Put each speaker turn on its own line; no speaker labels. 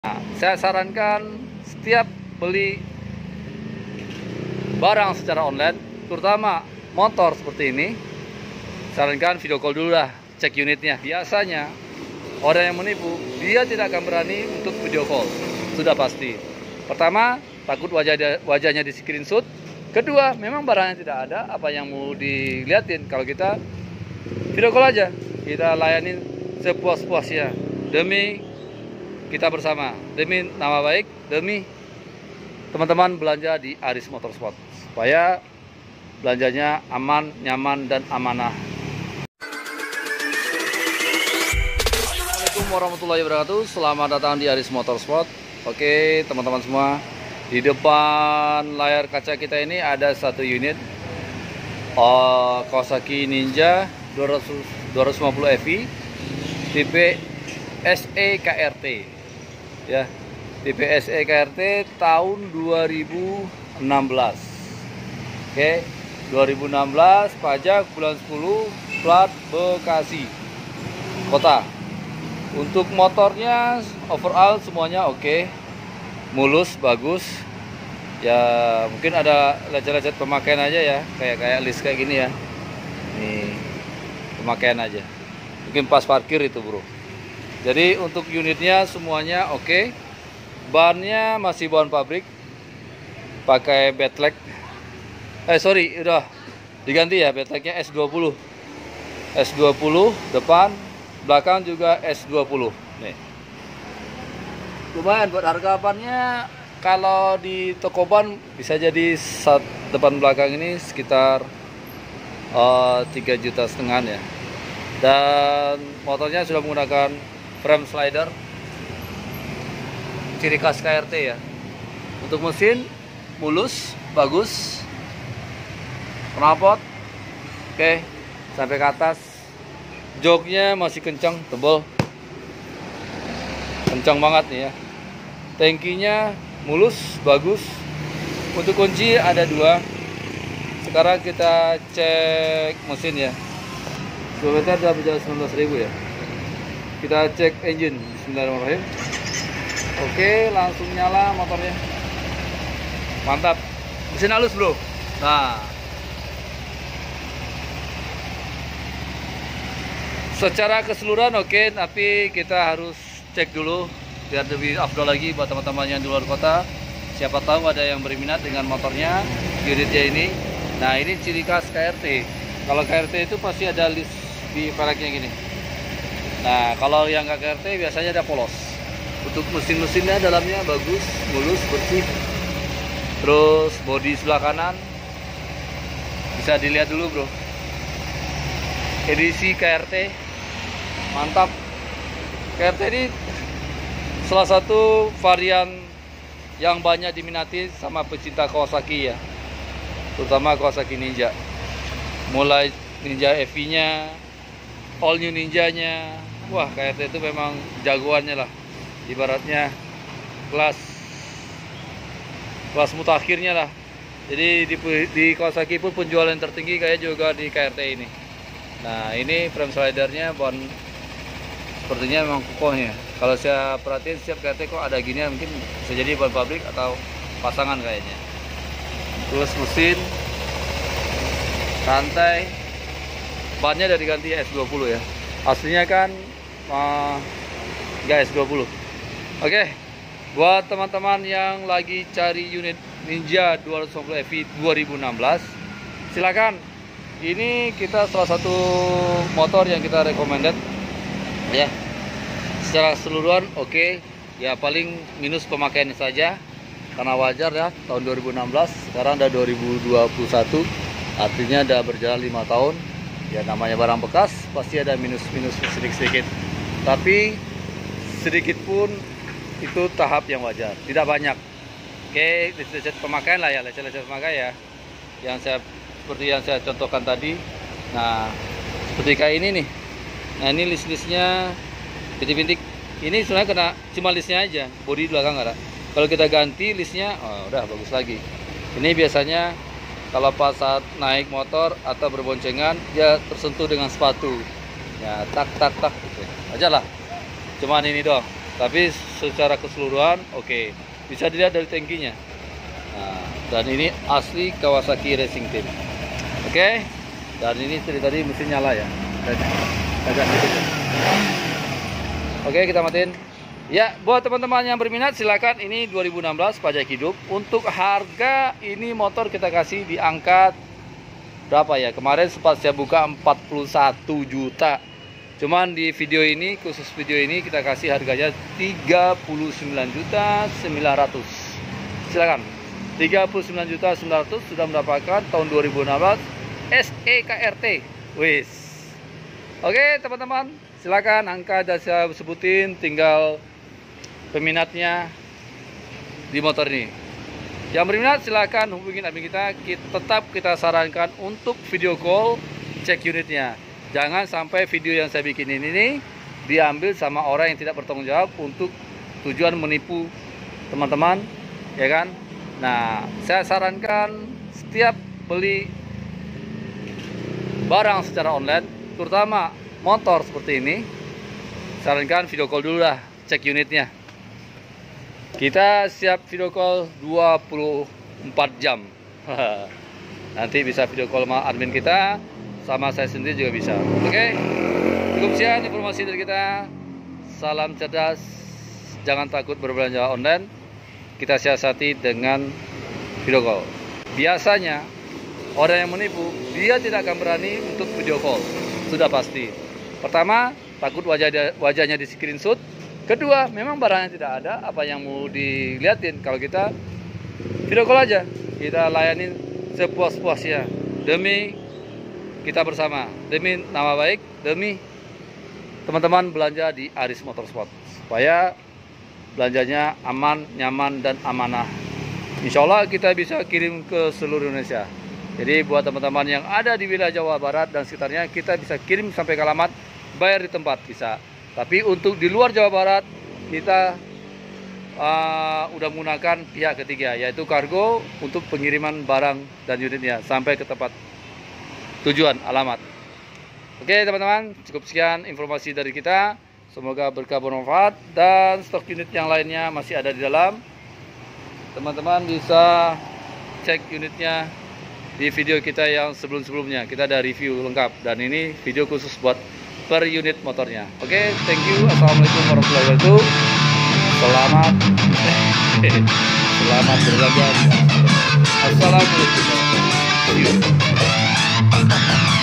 Nah, saya sarankan setiap beli barang secara online, terutama motor seperti ini, sarankan video call dulu lah, cek unitnya. Biasanya orang yang menipu, dia tidak akan berani untuk video call, sudah pasti. Pertama, takut wajahnya di screenshot. Kedua, memang barangnya tidak ada, apa yang mau diliatin. Kalau kita video call aja, kita layanin sepuas-puasnya demi kita bersama, demi nama baik, demi teman-teman belanja di Aris Motorsport, supaya belanjanya aman, nyaman, dan amanah. Assalamualaikum warahmatullahi wabarakatuh. Selamat datang di Aris Motorsport. Oke teman-teman semua, di depan layar kaca kita ini ada satu unit Kawasaki Ninja 250 FI tipe SE KRT ya, tipe SE KRT tahun 2016. Oke, 2016, pajak bulan 10, plat Bekasi kota. Untuk motornya overall semuanya oke, mulus, bagus ya. Mungkin ada lecet-lecet pemakaian aja ya, kayak list kayak gini ya, nih pemakaian aja, mungkin pas parkir itu bro. Jadi untuk unitnya semuanya oke. Bannya masih ban pabrik, pakai bedleg. Udah diganti ya, bedlegnya S20. S20 depan, belakang juga S20. Nih. Lumayan buat harga bannya. Kalau di toko ban bisa jadi depan belakang ini sekitar 3,5 juta ya. Dan motornya sudah menggunakan frame slider, ciri khas KRT ya. Untuk mesin mulus, bagus, knalpot oke sampai ke atas. Joknya masih kencang, tebal, kencang banget nih ya. Tangkinya mulus, bagus. Untuk kunci ada 2. Sekarang kita cek mesin ya. Kilometer udah berjalan 19.000 ya. Kita cek engine. Bismillahirrahmanirrahim. Oke, langsung nyala motornya. Mantap. Mesin halus bro. Nah, secara keseluruhan oke, tapi kita harus cek dulu biar lebih afdol lagi buat teman-teman yang di luar kota. Siapa tahu ada yang berminat dengan motornya, unitnya ini. Nah, ini ciri khas KRT. Kalau KRT itu pasti ada list di velgnya gini. Nah, kalau yang nggak KRT biasanya ada polos. Untuk mesin-mesinnya dalamnya bagus, mulus, bersih. Terus bodi sebelah kanan bisa dilihat dulu bro. Edisi KRT mantap. KRT ini salah satu varian yang banyak diminati sama pecinta Kawasaki ya, terutama Kawasaki Ninja. Mulai Ninja FI nya, all new Ninja nya, wah KRT itu memang jagoannya lah. Ibaratnya kelas mutakhirnya lah. Jadi di Kawasaki pun penjualan tertinggi kayak juga di KRT ini. Nah, ini frame slidernya ban sepertinya memang kokohnya. Kalau saya perhatiin setiap KRT kok ada gini, mungkin bisa jadi ban pabrik atau pasangan kayaknya. Terus mesin, rantai, bannya dari ganti S20 ya. Aslinya kan nggak S20. Oke, buat teman-teman yang lagi cari unit Ninja 250 FI 2016, silakan. Ini kita salah satu motor yang kita recommended ya. Secara keseluruhan oke. Ya paling minus pemakaiannya saja, karena wajar ya, tahun 2016, sekarang udah 2021, artinya udah berjalan 5 tahun. Ya namanya barang bekas pasti ada minus-minus sedikit-sedikit. Tapi sedikit pun itu tahap yang wajar, tidak banyak. Oke, lecet pemakaian lah ya, lecet pemakaian ya. Seperti yang saya contohkan tadi. Nah, seperti kayak ini nih. Nah, ini list-listnya bintik-bintik. Ini sebenarnya kena cuma listnya aja, bodi belakang nggak ada. Kalau kita ganti listnya, udah bagus lagi. Ini biasanya kalau pas saat naik motor atau berboncengan, dia tersentuh dengan sepatu. Ya, tak gitu aja lah. Cuman ini doang. tapi secara keseluruhan oke. Bisa dilihat dari tangkinya. Nah, dan ini asli Kawasaki Racing Team. Oke. Dan ini tadi mesin nyala ya. Oke, kita matiin. Ya, buat teman-teman yang berminat silakan. Ini 2016 pajak hidup. Untuk harga ini motor kita kasih di angka berapa ya? Kemarin sempat saya buka 41 juta. Cuman di video ini, khusus video ini kita kasih harganya 39.900.000. Silakan. 39.900.000 sudah mendapatkan tahun 2016 SEKRT. Wis. Oke, teman-teman, silakan, angka sudah saya sebutin, tinggal peminatnya di motor ini. Yang berminat silakan hubungin admin kita. Tetap kita sarankan untuk video call, cek unitnya. Jangan sampai video yang saya bikin ini diambil sama orang yang tidak bertanggung jawab untuk tujuan menipu teman-teman, ya kan? Nah, saya sarankan setiap beli barang secara online, terutama motor seperti ini, sarankan video call dulu lah, cek unitnya. Kita siap video call 24 jam. Nanti bisa video call sama admin kita, sama saya sendiri juga bisa. Oke, cukup sekian informasi dari kita. Salam cerdas, jangan takut berbelanja online. Kita siasati dengan video call. Biasanya orang yang menipu, dia tidak akan berani untuk video call, sudah pasti. Pertama, takut wajahnya di screenshot. Kedua, memang barangnya tidak ada, apa yang mau dilihatin. Kalau kita video call aja, kita layanin sepuas-puasnya demi kita bersama, demi nama baik, demi teman-teman belanja di Aris Motorsport, supaya belanjanya aman, nyaman, dan amanah. Insya Allah kita bisa kirim ke seluruh Indonesia. Jadi buat teman-teman yang ada di wilayah Jawa Barat dan sekitarnya, kita bisa kirim sampai ke alamat, bayar di tempat bisa. Tapi untuk di luar Jawa Barat, kita udah menggunakan pihak ketiga, yaitu kargo, untuk pengiriman barang dan unitnya sampai ke tempat tujuan, alamat. Oke teman-teman, cukup sekian informasi dari kita. Semoga berkah bermanfaat, dan stok unit yang lainnya masih ada di dalam. Teman-teman bisa cek unitnya di video kita yang sebelum-sebelumnya. Kita ada review lengkap, dan ini video khusus buat per unit motornya. Oke, thank you. Assalamualaikum warahmatullahi wabarakatuh. Selamat berbelanja. Assalamualaikum warahmatullahi wabarakatuh.